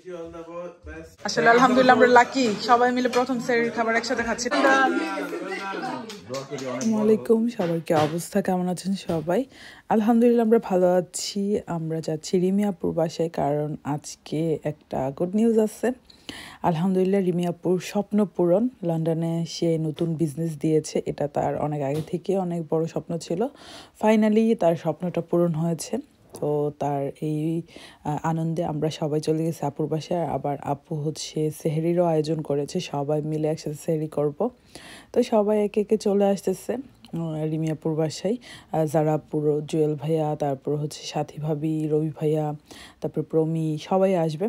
আসলে আলহামদুলিল্লাহ আমরা লাকি সবাই মিলে প্রথম সেহরির খাবার একসাথে খাচ্ছি। আসসালামু আলাইকুম, সবাইকে অবস্থা কেমন আছেন সবাই? আলহামদুলিল্লাহ আমরা ভালো আছি। আমরা যাচ্ছি রিমি আপুর বাসায়, কারণ আজকে একটা গুড নিউজ আছে। আলহামদুলিল্লাহ রিমি আপুর স্বপ্ন পূরণ। লন্ডনে সে নতুন বিজনেস দিয়েছে, এটা তার অনেক আগে থেকে অনেক বড় স্বপ্ন ছিল। ফাইনালি তার স্বপ্নটা পূরণ হয়েছে। তো তার এই আনন্দে আমরা সবাই চলে গেছি আপুর বাসায়। আবার আপু হচ্ছে সেহরিরও আয়োজন করেছে, সবাই মিলে একসাথে সেহরি করব। তো সবাই একে একে চলে আসতেছে রিমি আপুর বাসায়। যারা পুরো জুয়েল ভাইয়া, তারপর হচ্ছে সাথী ভাবি, রবি ভাইয়া, তারপর প্রমি, সবাই আসবে।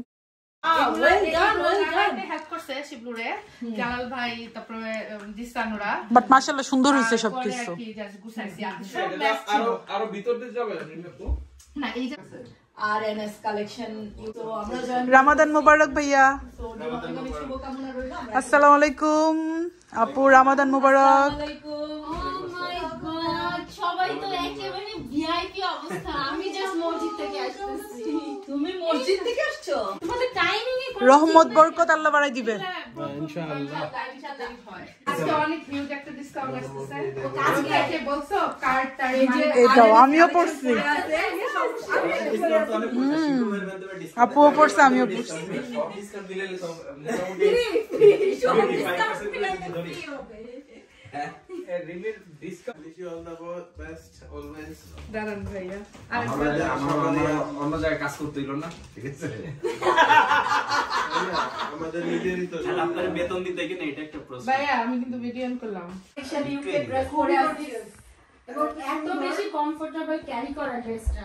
বাট মাশাআল্লাহ সুন্দর হয়েছে সবকিছু। রামাদান মোবারক ভাইয়া। আসসালামু আলাইকুম আপু, রামাদান মোবারক। সবাই তো একেবারে ভিআইপি অবস্থা। আমি জাস্ট মসজিদ থেকে আসছি। তুমি মসজিদ থেকে আসছো? তোমাদের টাইমিং এ রহমত বরকত আল্লাহ বাড়াই দিবেন ইনশাআল্লাহ। আজকে অনেক হিউজ একটা ডিসকাউন্ট আসছে। আজকে এসে বলছো কার্ডটা এটাও আমিও পড়ছি। আপুও পড়ছে, আমিও পড়ছি। অন্য জায়গায় কাজ করতে দিল না, ঠিক আছে? আমাদের নিজেরই তো আপনার বেতন দিতে কিনা এটা একটা প্রশ্ন। ভাইয়া আমি কিন্তু ভিডিও অন করলাম। এবং এত বেশি কমফোর্টেবল ক্যারি করা ড্রেসটা।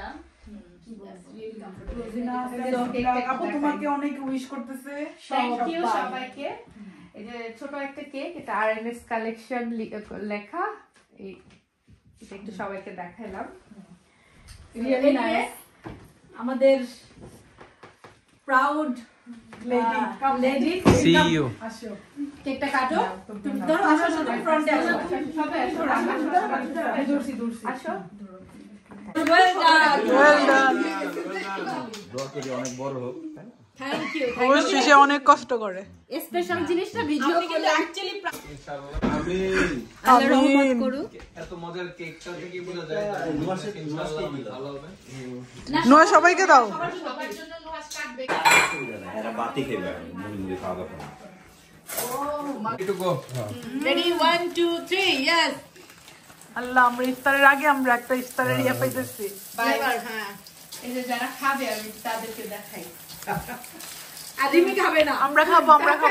আপু তোমাকে অনেক উইশ করতেছে। থ্যাংক ইউ সবাইকে। এই যে ছোট একটা কেক, এটা আরএনএস কালেকশন লেখা। এটা একটু সবাইকে দেখাইলাম। Really nice. আমাদের প্রাউড লেডি সিইও। আসো কেকটা কাটো। তুমি ধরো, আসো সবাই ফ্রন্টে আসো। সবাই আসো, দূরছি আসো। Well done. দোয়া করি অনেক বড় হোক। Thank you. অবশ্যই সে অনেক কষ্ট করে। স্পেশাল জিনিসটা ভিডিও করে অ্যাকচুয়ালি ইনশাআল্লাহ আমিন। আল্লাহ রহমত করুক। এত মজার কেকটা থেকে বোঝা যায় ইনশাআল্লাহ ভালো হবে। নোয়া সবাইকে দাও। সবার জন্য নোয়াজ কাটবে। এরা বাতি খেবে মুড়ি মুড়ি খাওয়া দাওয়া করে। এটুকু রেডি 1 2 3 यस। আল্লাহ আমরা ইফতারের আগে আমরা একটা ইফতারের ইয়া পাইতেছি। বারবার হ্যাঁ। এই যে যারা খাবে আমি তাদেরকে দেখাই। আদিমি খাবে না, আমরা খাবো।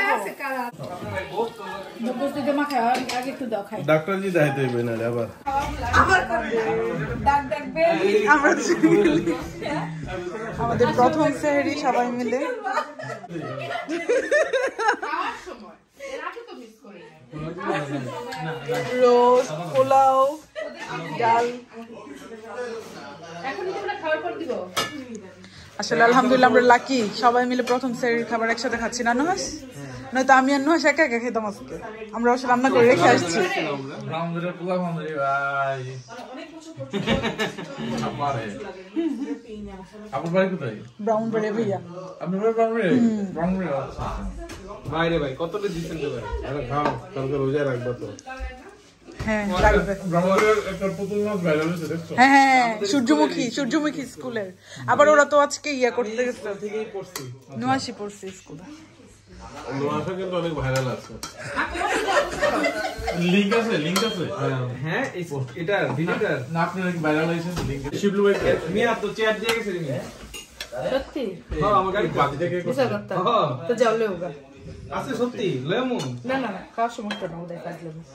বস্তুতে মাখা আগে একটু দাও খাই। ডাক্তার জি দাইতে হইবে না আবার ডাক ডাকবে। আমরা আমাদের প্রথম সেহরি সবাই মিলে। খাওয়ার সময় এর আগে তো মিস করি না। রোস্ট, পোলাও, ডাল। এখন কি আমরা খাওয়ার পর দিব? আসলে আলহামদুলিল্লাহ আমরা লাকি সবাই মিলে প্রথম সেহরির খাবার একসাথে খাচ্ছি না নুহাস? নয়তো আমি আর নুহাস একা একা খেতাম আজকে। আমরা অবশ্য রান্না করে রেখে আসছি। ব্রাউন বেড়ে ভাইয়া। বাইরে ভাই কতটা দিচ্ছেন তো ভাই? আরে খাও কালকে রোজা রাখবা তো। হ্যাঁ লাগবে। হ্যাঁ সূর্যমুখী স্কুলের। আবার ওরা তো আজকে ইয়া করতে গেছে, নুহাসি পড়ছে স্কুলে। নোয়াশা কিন্তু অনেক ভাইরাল আছে। লিংক আছে হ্যাঁ এটা ভিডিওটার না আপনার কি ভাইরাল হইছে লিংক শিবলু ভাই মিয়া তো চ্যাট দিয়ে গেছে মিয়া। সত্যি? হ্যাঁ আমার গাড়ি বাতি থেকে বুঝা করতে তো যাও লেউগা। আছে সত্যি লেমন। না খাওয়ার সমস্যা না, ওদের কাজ লেমন।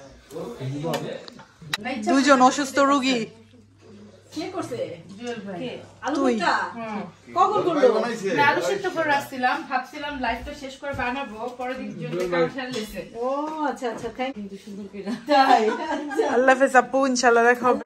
দুইজন অসুস্থ রোগী। কে করছে? জুয়েল ভাই। তুই কখন করলো? আমি আলু সিদ্ধ করে রাখছিলাম, ভাবছিলাম লাইভটা শেষ করে বানাবো, পরে দিন জুয়েল ভাই কাউন্টার লেছে। ও আচ্ছা থ্যাংক ইউ। সুন্দর করে। তাই আল্লাহ হাফেজ আপু, ইনশাআল্লাহ দেখা হবে।